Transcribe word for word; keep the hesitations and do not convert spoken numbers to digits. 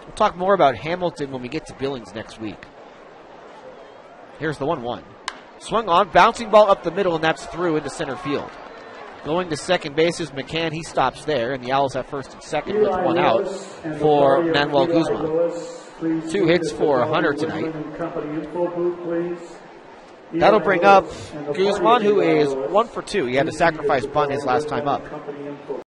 We'll talk more about Hamilton when we get to Billings next week. Here's the one one. Swung on, bouncing ball up the middle, and that's through into center field. Going to second base is McCann. He stops there, and the Owls have first and second with one out for Manuel Guzman. Two hits for Hunter tonight. That'll bring up Guzman, who is one for two. He had a sacrifice bunt his last time up.